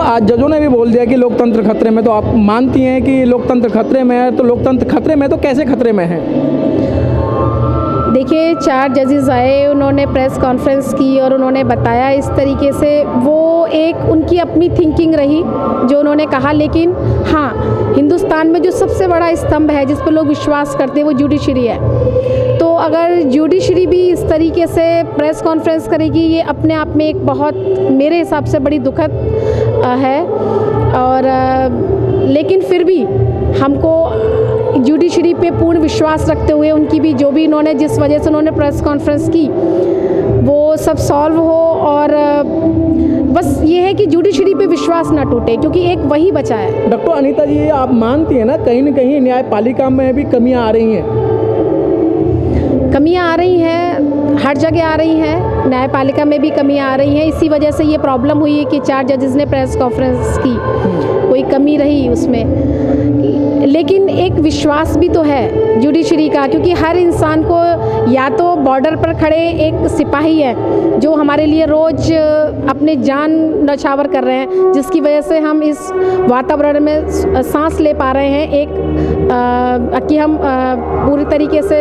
आज जजों ने भी बोल दिया कि लोकतंत्र खतरे में, तो आप मानती हैं कि लोकतंत्र खतरे में है? तो लोकतंत्र खतरे में तो कैसे खतरे में है? देखिए, 4 जजेस आए, उन्होंने प्रेस कॉन्फ्रेंस की और उन्होंने बताया इस तरीके से, वो एक उनकी अपनी थिंकिंग रही जो उन्होंने कहा। लेकिन हाँ, हिंदुस्तान में जो सबसे बड़ा स्तंभ है जिस पर लोग विश्वास करते हैं वो जुडिशरी है। तो अगर जुडिशरी भी इस तरीके से प्रेस कॉन्फ्रेंस करेगी, ये अपने आप में एक बहुत मेरे हिसाब से बड़ी दुखद है। और लेकिन फिर भी हमको जुडिशरी पे पूर्ण विश्वास रखते हुए उनकी भी जो भी इन्होंने जिस वजह से उन्होंने प्रेस कॉन्फ्रेंस की वो सब सॉल्व हो। और बस ये है कि जुडिशरी पे विश्वास ना टूटे, क्योंकि एक वही बचा है। डॉक्टर अनीता जी, आप मानती हैं ना कहीं न्यायपालिका में भी कमियां आ रही हैं? कमियां आ रही हैं, हर जगह आ रही हैं, न्यायपालिका में भी कमियां आ रही हैं। इसी वजह से ये प्रॉब्लम हुई है कि 4 जजेस ने प्रेस कॉन्फ्रेंस की, कोई कमी रही उसमें। लेकिन एक विश्वास भी तो है जुडिशरी का, क्योंकि हर इंसान को, या तो बॉर्डर पर खड़े एक सिपाही है जो हमारे लिए रोज़ अपने जान न्यौछावर कर रहे हैं, जिसकी वजह से हम इस वातावरण में सांस ले पा रहे हैं, एक कि हम पूरी तरीके से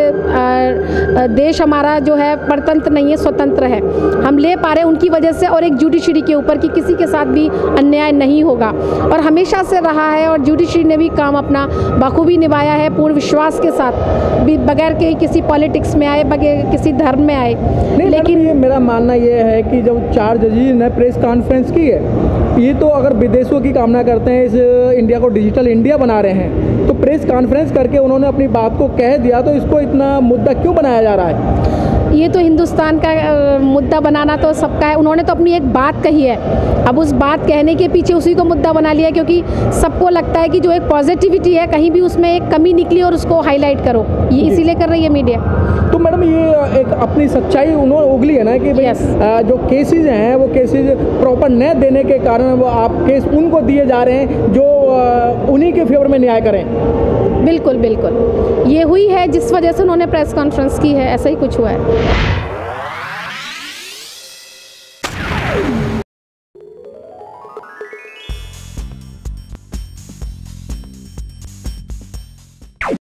देश हमारा जो है परतंत्र नहीं है, स्वतंत्र है, हम ले पा रहे हैं उनकी वजह से। और एक जुडिशरी के ऊपर कि किसी के साथ भी अन्याय नहीं होगा, और हमेशा से रहा है। और जुडिशरी ने भी काम अपना बखूबी निभाया है, पूर्ण विश्वास के साथ, बगैर के किसी पॉलिटिक्स में आए, बगैर किसी धर्म में आए। लेकिन ये मेरा मानना ये है कि जब 4 जजेस ने प्रेस कॉन्फ्रेंस की है, ये तो अगर विदेशों की कामना करते हैं, इस इंडिया को डिजिटल इंडिया बना रहे हैं, तो प्रेस कॉन्फ्रेंस करके उन्होंने अपनी बात को कह दिया, तो इसको इतना मुद्दा क्यों बनाया जा रहा है? ये तो हिंदुस्तान का मुद्दा बनाना तो सबका है। उन्होंने तो अपनी एक बात कही है, अब उस बात कहने के पीछे उसी को मुद्दा बना लिया, क्योंकि सबको लगता है कि जो एक पॉजिटिविटी है कहीं भी उसमें एक कमी निकली और उसको हाईलाइट करो, ये इसीलिए कर रही है मीडिया। तो मैडम, ये एक अपनी सच्चाई उन्होंने उगली है ना कि भाई जो केसेस हैं वो केसेस प्रॉपर न देने के कारण वो आप केस उनको दिए जा रहे हैं जो उन्हीं के फेवर में न्याय करें। बिल्कुल बिल्कुल, ये हुई है जिस वजह से उन्होंने प्रेस कॉन्फ्रेंस की है, ऐसा ही कुछ हुआ है।